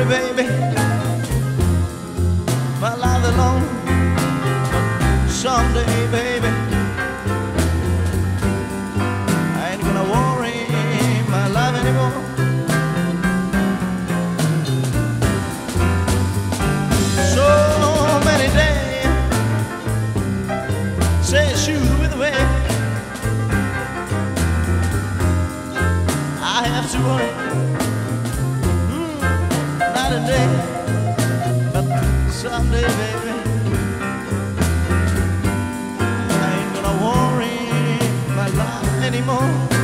baby, my life alone. Someday, baby, I ain't gonna worry my life anymore. So many days say shoot with the way I have to worry. Not a day, but someday, baby, I ain't gonna worry my life anymore.